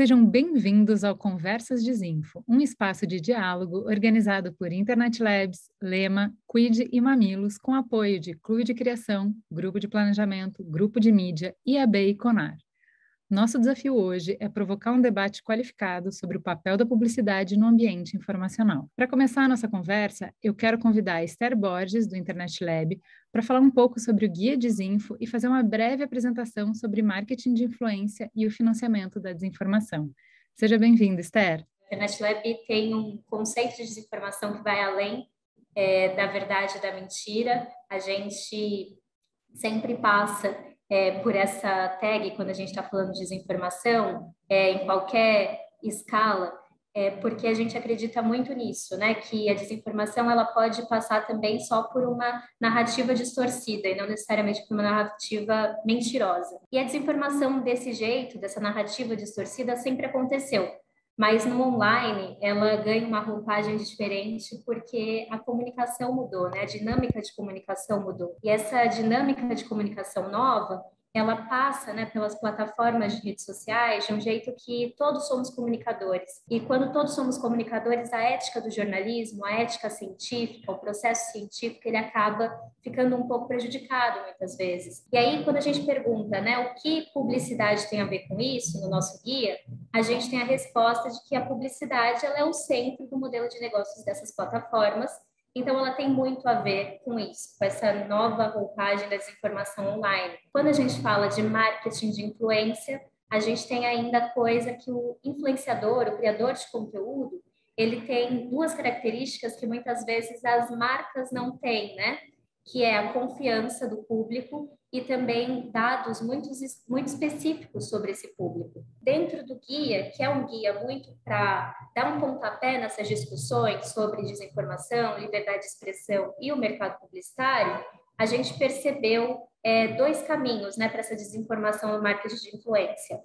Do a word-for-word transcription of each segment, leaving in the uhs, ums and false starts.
Sejam bem-vindos ao Conversas Desinfo, um espaço de diálogo organizado por Internet Labs, Lema, Quid e Mamilos, com apoio de Clube de Criação, Grupo de Planejamento, Grupo de Mídia, I A B e Conar. Nosso desafio hoje é provocar um debate qualificado sobre o papel da publicidade no ambiente informacional. Para começar a nossa conversa, eu quero convidar a Esther Borges, do Internet Lab, para falar um pouco sobre o Guia Desinfo e fazer uma breve apresentação sobre marketing de influência e o financiamento da desinformação. Seja bem-vinda, Esther. O Internet Lab tem um conceito de desinformação que vai além é, da verdade e da mentira. A gente sempre passa é, por essa tag quando a gente está falando de desinformação, é, em qualquer escala, é, porque a gente acredita muito nisso, né? Que a desinformação ela pode passar também só por uma narrativa distorcida e não necessariamente por uma narrativa mentirosa. E a desinformação desse jeito, dessa narrativa distorcida, sempre aconteceu. Mas no online, ela ganha uma roupagem diferente porque a comunicação mudou, né? A dinâmica de comunicação mudou. E essa dinâmica de comunicação nova, ela passa, né, pelas plataformas de redes sociais de um jeito que todos somos comunicadores. E quando todos somos comunicadores, a ética do jornalismo, a ética científica, o processo científico, ele acaba ficando um pouco prejudicado muitas vezes. E aí, quando a gente pergunta, né, o que publicidade tem a ver com isso, no nosso guia, a gente tem a resposta de que a publicidade ela é o centro do modelo de negócios dessas plataformas. Então, ela tem muito a ver com isso, com essa nova roupagem da desinformação online. Quando a gente fala de marketing de influência, a gente tem ainda a coisa que o influenciador, o criador de conteúdo, ele tem duas características que muitas vezes as marcas não têm, né? Que é a confiança do público e também dados muito, muito específicos sobre esse público. Dentro do guia, que é um guia muito para dar um pontapé nessas discussões sobre desinformação, liberdade de expressão e o mercado publicitário, a gente percebeu é, dois caminhos, né, para essa desinformação no marketing de influência.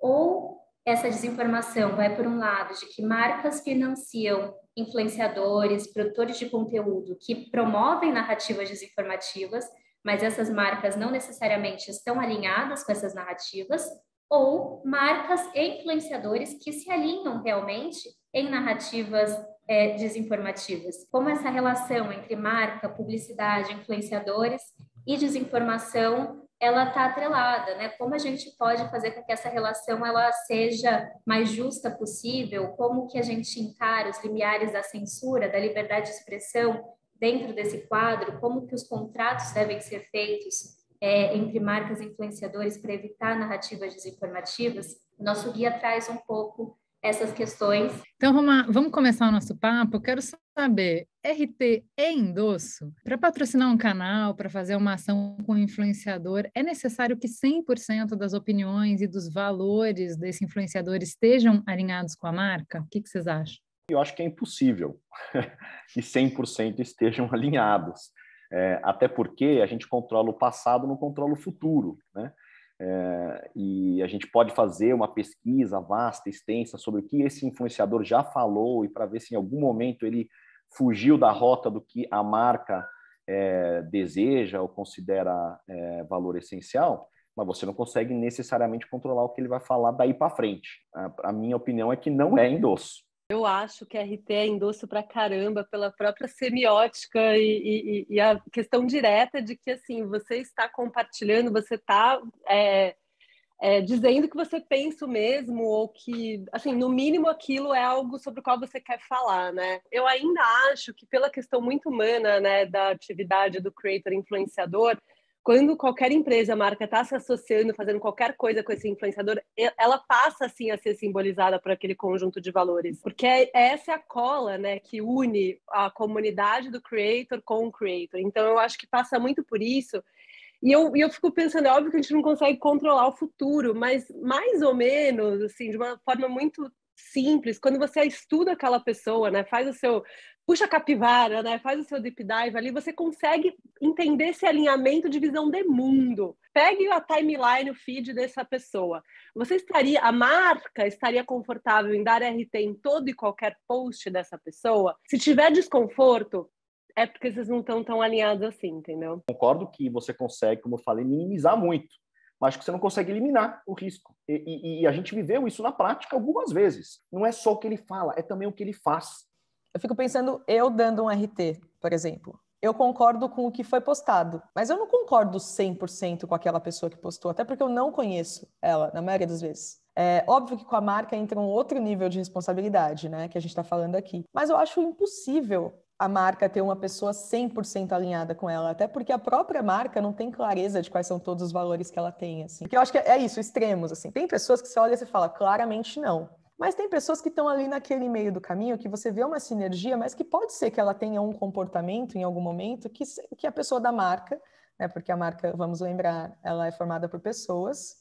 Ou essa desinformação vai por um lado de que marcas financiam influenciadores, produtores de conteúdo que promovem narrativas desinformativas, mas essas marcas não necessariamente estão alinhadas com essas narrativas, ou marcas e influenciadores que se alinham realmente em narrativas é, desinformativas. Como essa relação entre marca, publicidade, influenciadores e desinformação ela está atrelada, né? Como a gente pode fazer com que essa relação ela seja mais justa possível? Como que a gente encara os limiares da censura, da liberdade de expressão dentro desse quadro? Como que os contratos devem ser feitos é, entre marcas e influenciadores para evitar narrativas desinformativas? O nosso guia traz um pouco essas questões. Então, vamos, vamos começar o nosso papo. Eu quero saber, R T é endosso? Para patrocinar um canal, para fazer uma ação com um influenciador, é necessário que cem por cento das opiniões e dos valores desse influenciador estejam alinhados com a marca? O que, que vocês acham? Eu acho que é impossível que cem por cento estejam alinhados. É, até porque a gente controla o passado, não controla o futuro, né? É, e a gente pode fazer uma pesquisa vasta, extensa, sobre o que esse influenciador já falou e para ver se em algum momento ele fugiu da rota do que a marca é, deseja ou considera é, valor essencial, mas você não consegue necessariamente controlar o que ele vai falar daí para frente. A, a minha opinião é que não é endosso. Eu acho que a R T é endosso pra caramba pela própria semiótica e, e, e a questão direta de que, assim, você está compartilhando, você está é, é, dizendo que você pensa o mesmo ou que, assim, no mínimo aquilo é algo sobre o qual você quer falar, né? Eu ainda acho que pela questão muito humana, né, da atividade do creator influenciador, quando qualquer empresa, marca está se associando, fazendo qualquer coisa com esse influenciador, ela passa, assim, a ser simbolizada por aquele conjunto de valores. Porque essa é a cola, né, que une a comunidade do creator com o creator. Então, eu acho que passa muito por isso. E eu, e eu fico pensando, é óbvio que a gente não consegue controlar o futuro, mas mais ou menos, assim, de uma forma muito simples, quando você estuda aquela pessoa, né, faz o seu... puxa a capivara, né? Faz o seu deep dive ali, você consegue entender esse alinhamento de visão de mundo. Pegue a timeline, o feed dessa pessoa. Você estaria, a marca estaria confortável em dar R T em todo e qualquer post dessa pessoa? Se tiver desconforto, é porque vocês não estão tão alinhados assim, entendeu? Concordo que você consegue, como eu falei, minimizar muito. mas que você não consegue eliminar o risco. E, e, e a gente viveu isso na prática algumas vezes. Não é só o que ele fala, é também o que ele faz. Eu fico pensando, eu dando um R T, por exemplo. Eu concordo com o que foi postado, mas eu não concordo cem por cento com aquela pessoa que postou, até porque eu não conheço ela, na maioria das vezes. É óbvio que com a marca entra um outro nível de responsabilidade, né, que a gente está falando aqui. Mas eu acho impossível a marca ter uma pessoa cem por cento alinhada com ela, até porque a própria marca não tem clareza de quais são todos os valores que ela tem, assim. Porque eu acho que é isso, extremos, assim. Tem pessoas que você olha e você fala, claramente não. Mas tem pessoas que estão ali naquele meio do caminho, que você vê uma sinergia, mas que pode ser que ela tenha um comportamento em algum momento que, que a pessoa da marca, né, porque a marca, vamos lembrar, ela é formada por pessoas,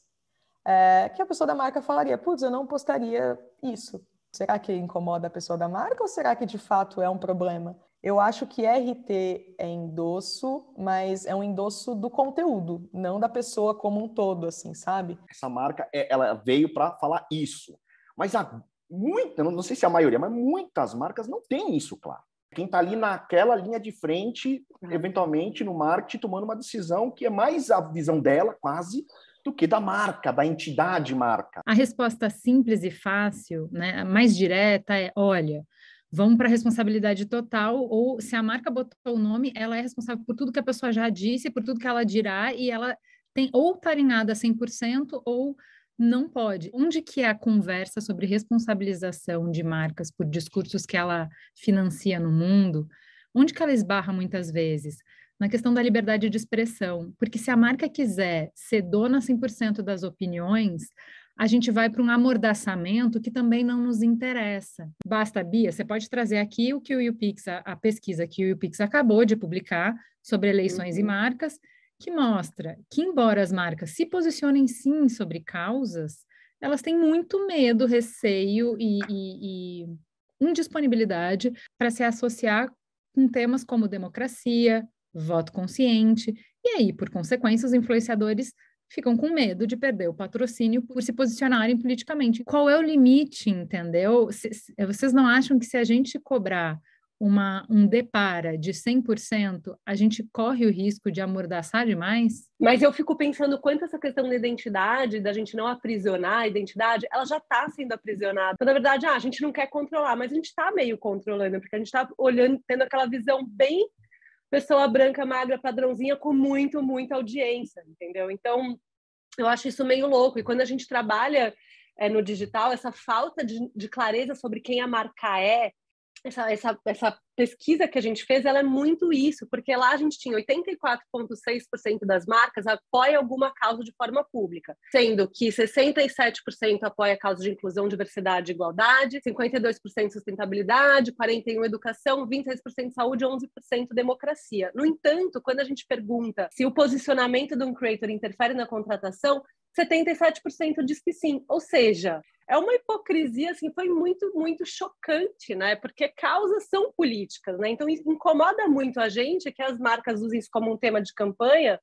é, que a pessoa da marca falaria, putz, eu não postaria isso. Será que incomoda a pessoa da marca ou será que de fato é um problema? Eu acho que R T é endosso, mas é um endosso do conteúdo, não da pessoa como um todo, assim, sabe? Essa marca, ela veio para falar isso. Mas há muita, não sei se é a maioria, mas muitas marcas não têm isso, claro. Quem está ali naquela linha de frente, eventualmente no marketing, tomando uma decisão que é mais a visão dela, quase, do que da marca, da entidade marca. A resposta simples e fácil, né, mais direta é, olha, vamos para a responsabilidade total, ou se a marca botou o nome, ela é responsável por tudo que a pessoa já disse, por tudo que ela dirá, e ela tem ou está alinhada cem por cento, ou não pode. Onde que é a conversa sobre responsabilização de marcas por discursos que ela financia no mundo? Onde que ela esbarra muitas vezes? Na questão da liberdade de expressão. Porque se a marca quiser ser dona cem por cento das opiniões, a gente vai para um amordaçamento que também não nos interessa. Basta, Bia, você pode trazer aqui o que o YouPix, a, a pesquisa que o YouPix acabou de publicar sobre eleições uhum. e marcas, que mostra que, embora as marcas se posicionem sim sobre causas, elas têm muito medo, receio e, e, e indisponibilidade para se associar com temas como democracia, voto consciente, e aí, por consequência, os influenciadores ficam com medo de perder o patrocínio por se posicionarem politicamente. Qual é o limite, entendeu? Se, se, vocês não acham que se a gente cobrar Uma, um depara de cem por cento, a gente corre o risco de amordaçar demais? Mas eu fico pensando quanto essa questão da identidade, da gente não aprisionar a identidade, ela já está sendo aprisionada. Então, na verdade, ah, a gente não quer controlar, mas a gente está meio controlando, porque a gente está olhando, tendo aquela visão bem pessoa branca, magra, padrãozinha, com muito, muita audiência, entendeu? Então, eu acho isso meio louco. E quando a gente trabalha é, no digital, essa falta de, de clareza sobre quem a marca é, Essa, essa, essa pesquisa que a gente fez, ela é muito isso, porque lá a gente tinha oitenta e quatro vírgula seis por cento das marcas apoia alguma causa de forma pública, sendo que sessenta e sete por cento apoia a causa de inclusão, diversidade e igualdade, cinquenta e dois por cento sustentabilidade, quarenta e um por cento educação, vinte e seis por cento saúde e onze por cento democracia. No entanto, quando a gente pergunta se o posicionamento de um creator interfere na contratação, setenta e sete por cento diz que sim, ou seja, é uma hipocrisia, assim, foi muito, muito chocante, né? Porque causas são políticas, né? Então, incomoda muito a gente que as marcas usem isso como um tema de campanha,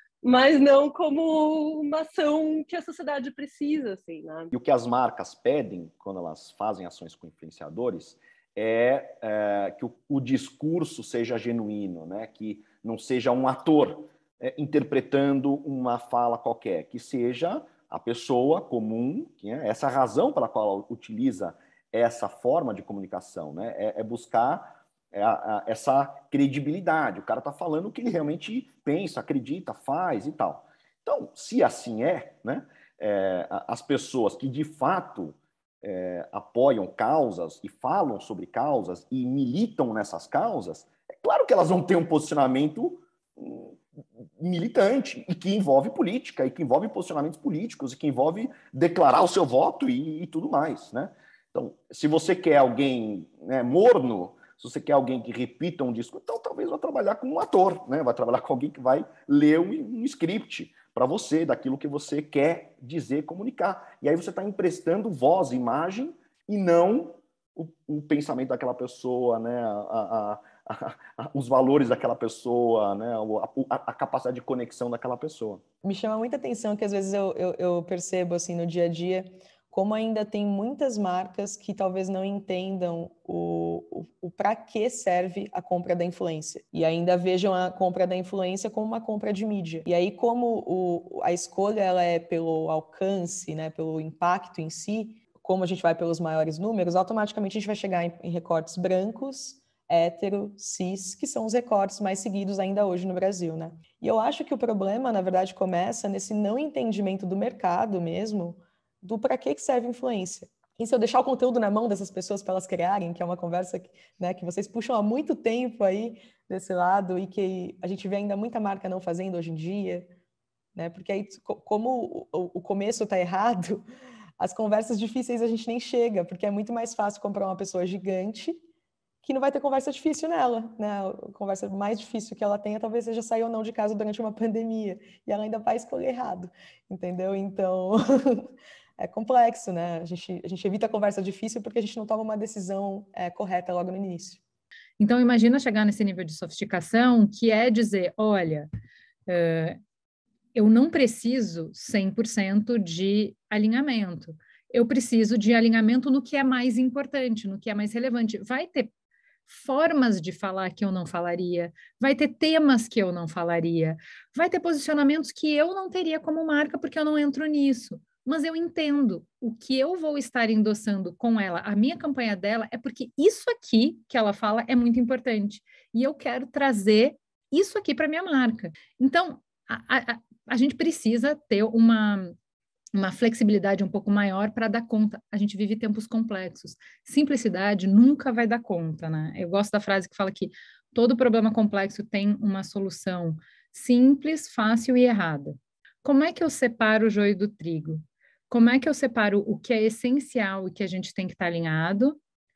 mas não como uma ação que a sociedade precisa, assim, né? E o que as marcas pedem, quando elas fazem ações com influenciadores, é, é que o, o discurso seja genuíno, né? Que não seja um ator é, interpretando uma fala qualquer, que seja a pessoa comum, que é essa razão pela qual ela utiliza essa forma de comunicação, né? É, é buscar é, a, a, essa credibilidade. O cara está falando o que ele realmente pensa, acredita, faz e tal. Então, se assim é, né? É, as pessoas que de fato é, apoiam causas e falam sobre causas e militam nessas causas, é claro que elas vão ter um posicionamento militante e que envolve política e que envolve posicionamentos políticos e que envolve declarar o seu voto e, e tudo mais, né? Então, se você quer alguém, né, morno, se você quer alguém que repita um discurso, então talvez vá trabalhar com um ator, né? Vai trabalhar com alguém que vai ler um, um script para você, daquilo que você quer dizer, comunicar. E aí você está emprestando voz, imagem e não o, o pensamento daquela pessoa, né? a, a, os valores daquela pessoa, né? a, a, a capacidade de conexão daquela pessoa. Me chama muita atenção que às vezes eu, eu, eu percebo assim no dia a dia como ainda tem muitas marcas que talvez não entendam o, o, o para que serve a compra da influência. E ainda vejam a compra da influência como uma compra de mídia. E aí, como o, a escolha ela é pelo alcance, né, pelo impacto em si, como a gente vai pelos maiores números, automaticamente a gente vai chegar em, em recortes brancos, hétero, cis, que são os recortes mais seguidos ainda hoje no Brasil, né? E eu acho que o problema, na verdade, começa nesse não entendimento do mercado mesmo, do para que serve influência. E se eu deixar o conteúdo na mão dessas pessoas para elas criarem, que é uma conversa que, né, que vocês puxam há muito tempo aí desse lado e que a gente vê ainda muita marca não fazendo hoje em dia, né? Porque aí, como o, o começo está errado, as conversas difíceis a gente nem chega, porque é muito mais fácil comprar uma pessoa gigante que não vai ter conversa difícil nela, né? A conversa mais difícil que ela tenha talvez seja sair ou não de casa durante uma pandemia, e ela ainda vai escolher errado, entendeu? Então, é complexo, né? A gente, a gente evita a conversa difícil porque a gente não toma uma decisão é, correta logo no início. Então, imagina chegar nesse nível de sofisticação, que é dizer, olha, uh, eu não preciso cem por cento de alinhamento, eu preciso de alinhamento no que é mais importante, no que é mais relevante. Vai ter formas de falar que eu não falaria, vai ter temas que eu não falaria, vai ter posicionamentos que eu não teria como marca porque eu não entro nisso, mas eu entendo o que eu vou estar endossando com ela, a minha campanha dela é porque isso aqui que ela fala é muito importante e eu quero trazer isso aqui para minha marca. Então, a, a, a gente precisa ter uma uma flexibilidade um pouco maior para dar conta. A gente vive tempos complexos. Simplicidade nunca vai dar conta, né? Eu gosto da frase que fala que todo problema complexo tem uma solução simples, fácil e errada. Como é que eu separo o joio do trigo? Como é que eu separo o que é essencial e que a gente tem que estar alinhado?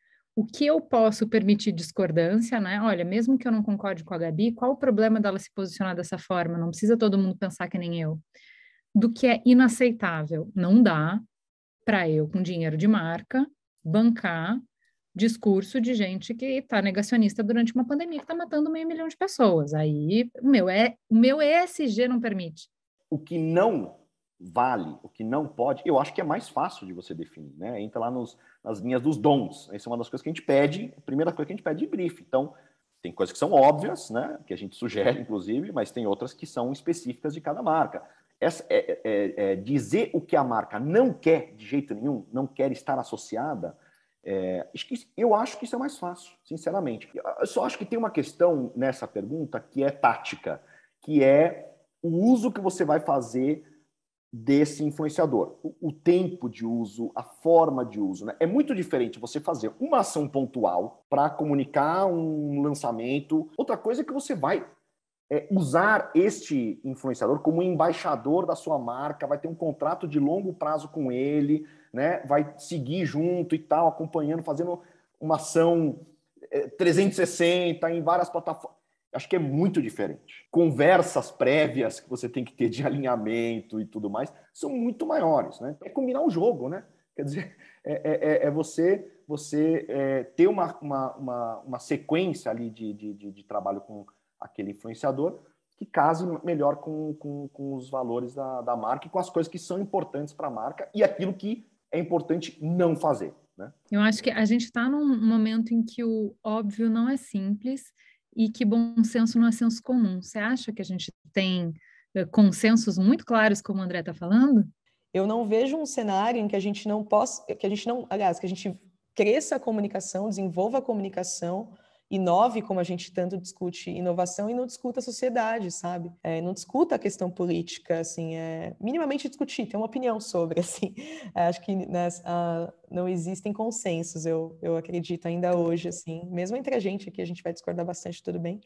O que eu posso permitir discordância, né? Olha, mesmo que eu não concorde com a Gabi, qual o problema dela se posicionar dessa forma? Não precisa todo mundo pensar que nem eu. Do que é inaceitável. Não dá para eu, com dinheiro de marca, bancar discurso de gente que está negacionista durante uma pandemia que está matando meio milhão de pessoas. Aí o meu, é, o meu E S G não permite. O que não vale, o que não pode, eu acho que é mais fácil de você definir, né? Entra lá nos, nas linhas dos dons. Essa é uma das coisas que a gente pede, a primeira coisa que a gente pede de brief. Então, tem coisas que são óbvias, né? Que a gente sugere, inclusive, mas tem outras que são específicas de cada marca. Essa, é, é, é, dizer o que a marca não quer de jeito nenhum, não quer estar associada, é, eu acho que isso é mais fácil, sinceramente. Eu só acho que tem uma questão nessa pergunta que é tática, que é o uso que você vai fazer desse influenciador. O, o tempo de uso, a forma de uso. Né? É muito diferente você fazer uma ação pontual para comunicar um lançamento. Outra coisa é que você vai É, usar este influenciador como embaixador da sua marca, vai ter um contrato de longo prazo com ele, né? Vai seguir junto e tal, acompanhando, fazendo uma ação é, trezentos e sessenta em várias plataformas. Acho que é muito diferente. Conversas prévias que você tem que ter de alinhamento e tudo mais são muito maiores, né? É combinar o jogo, né? Quer dizer, é, é, é você, você é, ter uma, uma, uma, uma sequência ali de, de, de, de trabalho com aquele influenciador que case melhor com, com, com os valores da, da marca e com as coisas que são importantes para a marca e aquilo que é importante não fazer. Né? Eu acho que a gente está num momento em que o óbvio não é simples e que bom senso não é senso comum. Você acha que a gente tem uh, consensos muito claros, como o André está falando? Eu não vejo um cenário em que a gente não possa, que a gente não, aliás, que a gente cresça a comunicação, desenvolva a comunicação, inove, como a gente tanto discute inovação, e não discuta a sociedade, sabe? É, não discuta a questão política, assim, é, minimamente discutir, ter uma opinião sobre, assim. É, acho que né, uh, não existem consensos, eu, eu acredito ainda hoje, assim, mesmo entre a gente aqui, a gente vai discordar bastante, tudo bem,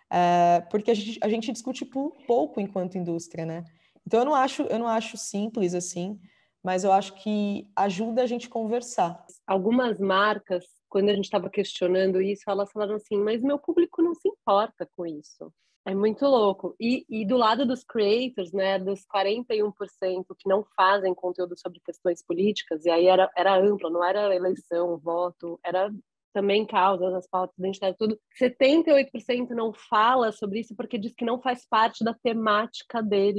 uh, porque a gente, a gente discute pouco enquanto indústria, né? Então, eu não acho, eu não acho simples, assim, mas eu acho que ajuda a gente conversar. Algumas marcas, quando a gente estava questionando isso, elas falaram assim, mas meu público não se importa com isso. É muito louco. E, e do lado dos creators, né, dos quarenta e um por cento que não fazem conteúdo sobre questões políticas, e aí era, era amplo, não era eleição, voto, era também causas, as pautas de identidade, tudo. setenta e oito por cento não fala sobre isso porque diz que não faz parte da temática deles.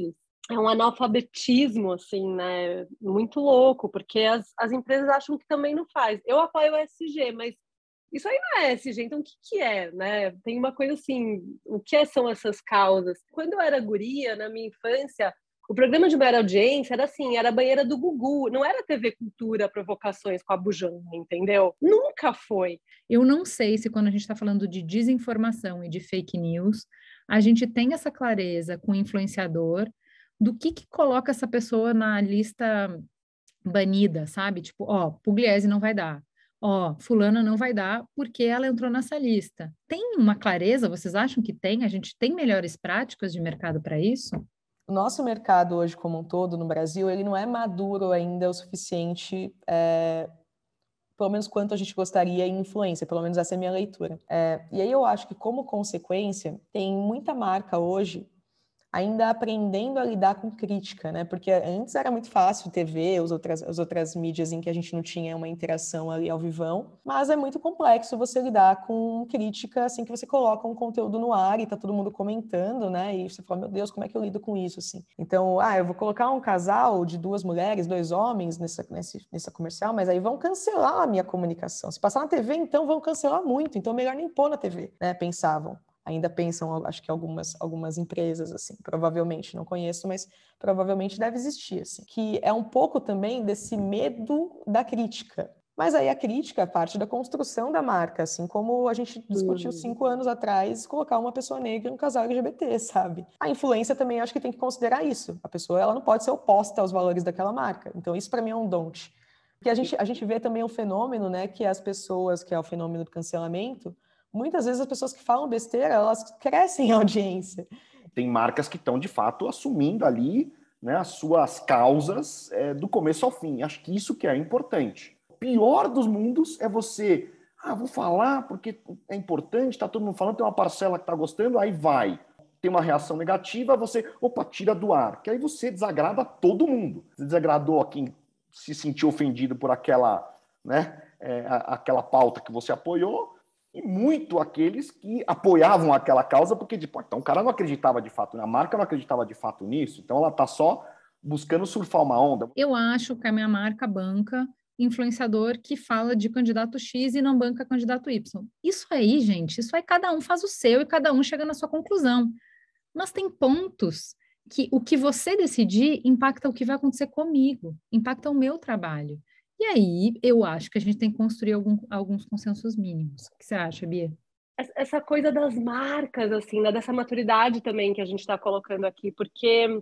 é um analfabetismo, assim, né? Muito louco, porque as, as empresas acham que também não faz. Eu apoio o E S G, mas isso aí não é E S G, então o que, que é, né? Tem uma coisa assim, o que são essas causas? Quando eu era guria, na minha infância, o programa de maior audiência era assim, era a banheira do Gugu, não era T V Cultura, Provocações com a Bujana, entendeu? Nunca foi. Eu não sei se quando a gente está falando de desinformação e de fake news, a gente tem essa clareza com o influenciador do que que coloca essa pessoa na lista banida, sabe? Tipo, ó, Pugliese não vai dar. Ó, fulana não vai dar porque ela entrou nessa lista. Tem uma clareza? Vocês acham que tem? A gente tem melhores práticas de mercado para isso? O nosso mercado hoje como um todo no Brasil, ele não é maduro ainda o suficiente, é, pelo menos quanto a gente gostaria em influência, pelo menos essa é a minha leitura. É, e aí eu acho que como consequência, tem muita marca hoje ainda aprendendo a lidar com crítica, né? Porque antes era muito fácil, T V, as outras, as outras mídias em que a gente não tinha uma interação ali ao vivão, mas é muito complexo você lidar com crítica assim que você coloca um conteúdo no ar e tá todo mundo comentando, né? E você fala, meu Deus, como é que eu lido com isso, assim? Então, ah, eu vou colocar um casal de duas mulheres, dois homens nessa, nesse, nessa comercial, mas aí vão cancelar a minha comunicação. Se passar na T V, então vão cancelar muito, então melhor nem pôr na T V, né? Pensavam. Ainda pensam, acho que algumas, algumas empresas, assim, provavelmente, não conheço, mas provavelmente deve existir, assim, que é um pouco também desse medo da crítica. Mas aí a crítica é parte da construção da marca, assim como a gente discutiu Uhum. cinco anos atrás, colocar uma pessoa negra em um casal L G B T, sabe? A influência também acho que tem que considerar isso. A pessoa, ela não pode ser oposta aos valores daquela marca. Então isso para mim é um don't. Porque a gente, a gente vê também um fenômeno, né, que as pessoas, que é o fenômeno do cancelamento, muitas vezes as pessoas que falam besteira, elas crescem em audiência. Tem marcas que estão, de fato, assumindo ali, né, as suas causas é, do começo ao fim. Acho que isso que é importante. O pior dos mundos é você, ah, vou falar porque é importante, está todo mundo falando, tem uma parcela que está gostando, aí vai. Tem uma reação negativa, você, opa, tira do ar. Que aí você desagrada todo mundo. Você desagradou a quem se sentiu ofendido por aquela, né, é, aquela pauta que você apoiou, e muito aqueles que apoiavam aquela causa, porque, tipo, então o cara não acreditava de fato, a marca não acreditava de fato nisso, então ela está só buscando surfar uma onda. Eu acho que a minha marca banca influenciador que fala de candidato X e não banca candidato Y. Isso aí, gente, isso aí cada um faz o seu e cada um chega na sua conclusão. Mas tem pontos que o que você decidir impacta o que vai acontecer comigo, impacta o meu trabalho. E aí, eu acho que a gente tem que construir algum, alguns consensos mínimos. O que você acha, Bia? Essa coisa das marcas, assim, né? Dessa maturidade também que a gente está colocando aqui, porque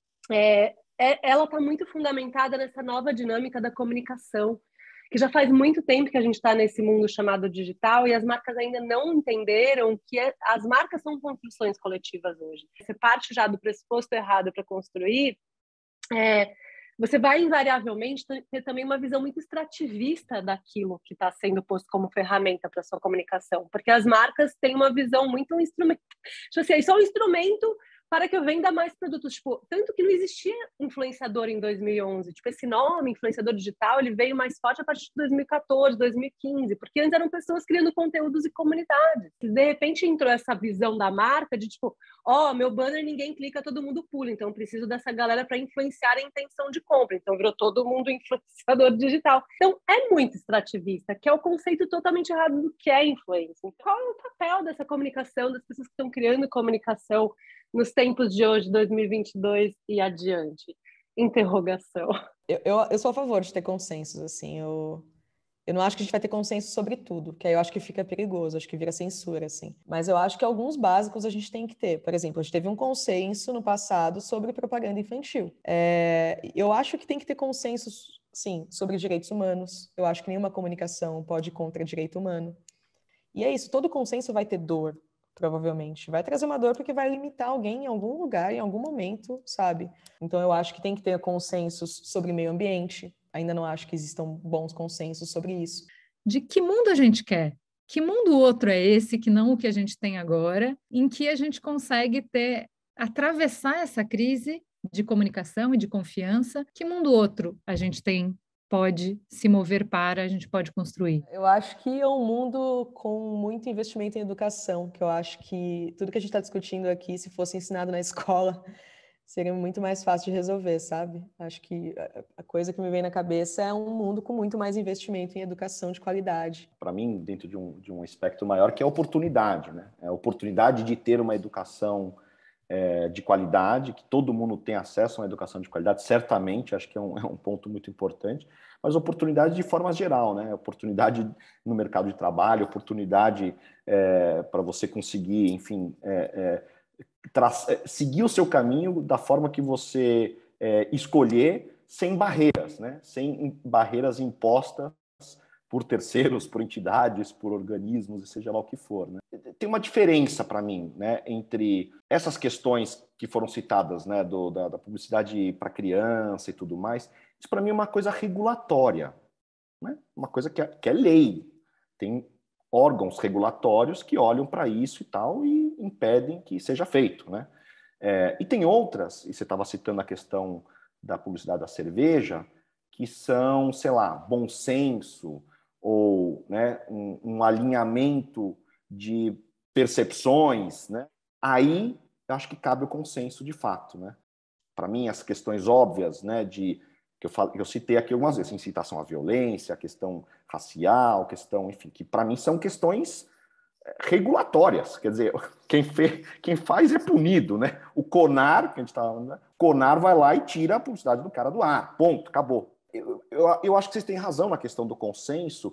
é, é, ela está muito fundamentada nessa nova dinâmica da comunicação, que já faz muito tempo que a gente está nesse mundo chamado digital e as marcas ainda não entenderam que é, as marcas são construções coletivas hoje. Você parte já do pressuposto errado para construir, é, você vai invariavelmente ter também uma visão muito extrativista daquilo que está sendo posto como ferramenta para sua comunicação, porque as marcas têm uma visão muito um instrumento, tipo assim, só um instrumento para que eu venda mais produtos, tipo, tanto que não existia influenciador em dois mil e onze, tipo, esse nome, influenciador digital, ele veio mais forte a partir de dois mil e quatorze, dois mil e quinze, porque antes eram pessoas criando conteúdos e comunidades. De repente entrou essa visão da marca de, tipo, ó, oh, meu banner ninguém clica, todo mundo pula, então eu preciso dessa galera para influenciar a intenção de compra, então virou todo mundo influenciador digital. Então é muito extrativista, que é o conceito totalmente errado do que é influência. Então, qual é o papel dessa comunicação, das pessoas que estão criando comunicação nos tempos de hoje, dois mil e vinte e dois e adiante? Interrogação. Eu, eu, eu sou a favor de ter consensos, assim, eu... Eu não acho que a gente vai ter consenso sobre tudo, que aí eu acho que fica perigoso, acho que vira censura, assim. Mas eu acho que alguns básicos a gente tem que ter. Por exemplo, a gente teve um consenso no passado sobre propaganda infantil. É... Eu acho que tem que ter consensos, sim, sobre direitos humanos. Eu acho que nenhuma comunicação pode ir contra direito humano. E é isso, todo consenso vai ter dor, provavelmente. Vai trazer uma dor porque vai limitar alguém em algum lugar, em algum momento, sabe? Então eu acho que tem que ter consensos sobre meio ambiente. Ainda não acho que existam bons consensos sobre isso. De que mundo a gente quer? Que mundo outro é esse que não o que a gente tem agora, em que a gente consegue ter, atravessar essa crise de comunicação e de confiança? Que mundo outro a gente tem, pode se mover para, a gente pode construir? Eu acho que é um mundo com muito investimento em educação, que eu acho que tudo que a gente está discutindo aqui, se fosse ensinado na escola, seria muito mais fácil de resolver, sabe? Acho que a coisa que me vem na cabeça é um mundo com muito mais investimento em educação de qualidade. Para mim, dentro de um, de um aspecto maior, que é a oportunidade, né? É a oportunidade de ter uma educação é, de qualidade, que todo mundo tem acesso a uma educação de qualidade, certamente, acho que é um, é um ponto muito importante, mas oportunidade de forma geral, né? Oportunidade no mercado de trabalho, oportunidade é, para você conseguir, enfim... É, é, seguir o seu caminho da forma que você é, escolher, sem barreiras, né? Sem barreiras impostas por terceiros, por entidades, por organismos, e seja lá o que for. Né? Tem uma diferença para mim, né, entre essas questões que foram citadas, né, do, da, da publicidade para criança e tudo mais. Isso para mim é uma coisa regulatória, né? Uma coisa que é, que é lei. Tem órgãos regulatórios que olham para isso e tal e impedem que seja feito, né? É, e tem outras, e você estava citando a questão da publicidade da cerveja, que são, sei lá, bom senso ou, né, um, um alinhamento de percepções, né? Aí eu acho que cabe o consenso de fato, né? Para mim, as questões óbvias, né, de que eu, falo, eu citei aqui algumas vezes, incitação à violência, a questão racial, questão, enfim, que para mim são questões regulatórias, quer dizer, quem, fez, quem faz é punido, né? O CONAR, que a gente está falando, né? CONAR vai lá e tira a publicidade do cara do ar, ponto, acabou. Eu, eu, eu acho que vocês têm razão na questão do consenso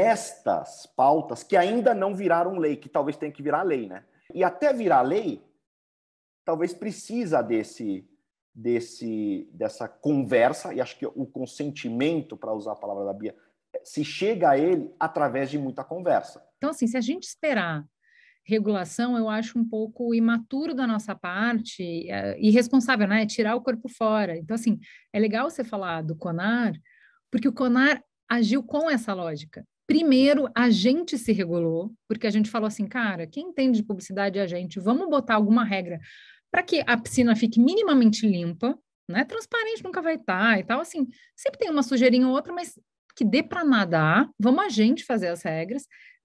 nestas pautas que ainda não viraram lei, que talvez tenha que virar lei, né? E até virar lei, talvez precisa desse... Desse, dessa conversa, e acho que o consentimento, para usar a palavra da Bia, se chega a ele através de muita conversa. Então, assim, se a gente esperar regulação, eu acho um pouco imaturo da nossa parte, é, irresponsável, né? Tirar o corpo fora. Então, assim, é legal você falar do CONAR, porque o CONAR agiu com essa lógica. Primeiro, a gente se regulou, porque a gente falou assim, cara, quem entende de publicidade é a gente, vamos botar alguma regra para que a piscina fique minimamente limpa, né? Transparente nunca vai estar e tal, assim, sempre tem uma sujeirinha ou outra, mas que dê para nadar, vamos a gente fazer as regras.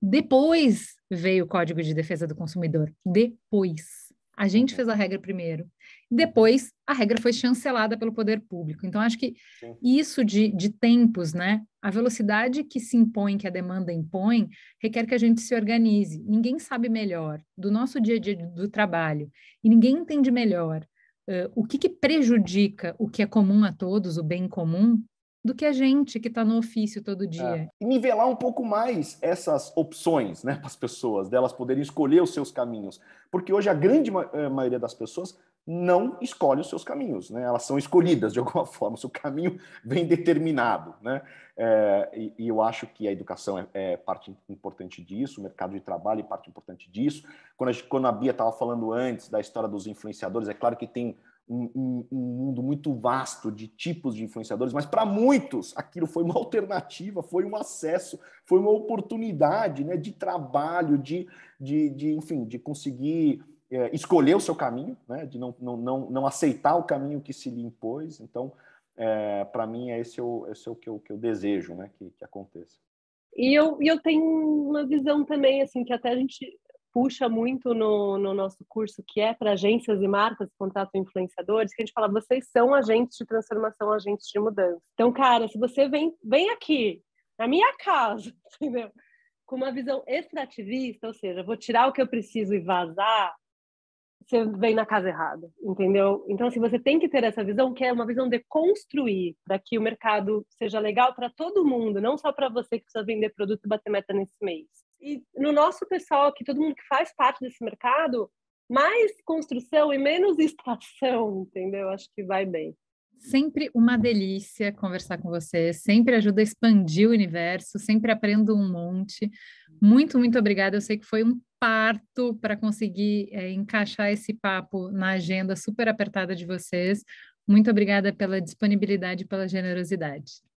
Depois veio o Código de Defesa do Consumidor, depois. A gente fez a regra primeiro. Depois, a regra foi chancelada pelo poder público. Então, acho que Sim. isso de, de tempos, né? A velocidade que se impõe, que a demanda impõe, requer que a gente se organize. Ninguém sabe melhor do nosso dia a dia do trabalho e ninguém entende melhor uh, o que, que prejudica o que é comum a todos, o bem comum, do que a gente que está no ofício todo dia. É. E nivelar um pouco mais essas opções, né, para as pessoas, delas poderem escolher os seus caminhos. Porque hoje a grande ma- maioria das pessoas não escolhe os seus caminhos, né? Elas são escolhidas de alguma forma, o seu caminho vem determinado, né? É, e, e eu acho que a educação é, é parte importante disso, o mercado de trabalho é parte importante disso. Quando a, gente, quando a Bia estava falando antes da história dos influenciadores, é claro que tem Um, um, um mundo muito vasto de tipos de influenciadores, mas para muitos aquilo foi uma alternativa, foi um acesso, foi uma oportunidade, né, de trabalho, de, de, de, enfim, de conseguir é, escolher o seu caminho, né, de não, não, não, não aceitar o caminho que se lhe impôs. Então, é, para mim, esse é o, esse é o que, eu, que eu desejo, né, que, que aconteça. E eu, eu tenho uma visão também, assim, que até a gente puxa muito no, no nosso curso, que é para agências e marcas que contratam influenciadores, que a gente fala, vocês são agentes de transformação, agentes de mudança. Então, cara, se você vem, vem aqui, na minha casa, entendeu? Com uma visão extrativista, ou seja, vou tirar o que eu preciso e vazar, você vem na casa errada, entendeu? Então, assim, você tem que ter essa visão, que é uma visão de construir para que o mercado seja legal para todo mundo, não só para você que precisa vender produto e bater meta nesse mês. E no nosso pessoal, que todo mundo que faz parte desse mercado, mais construção e menos estação, entendeu? Acho que vai bem. Sempre uma delícia conversar com você, sempre ajuda a expandir o universo, sempre aprendo um monte. Muito, muito obrigada. Eu sei que foi um parto para conseguir é, encaixar esse papo na agenda super apertada de vocês. Muito obrigada pela disponibilidade e pela generosidade.